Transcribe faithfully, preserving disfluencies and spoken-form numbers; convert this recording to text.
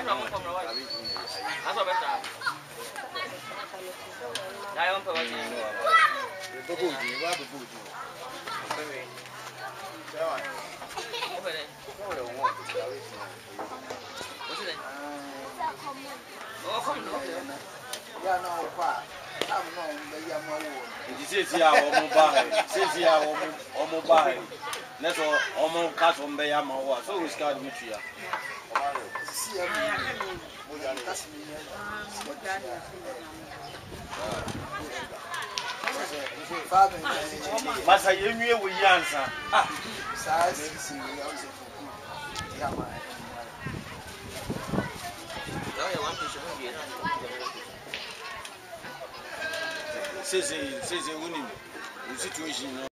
This is our mobile. This is our mobile. That's all. Almost cast on by Yamawa. So we start with you. Masa yenye we answer. Ah. Say say say say winning. The situation.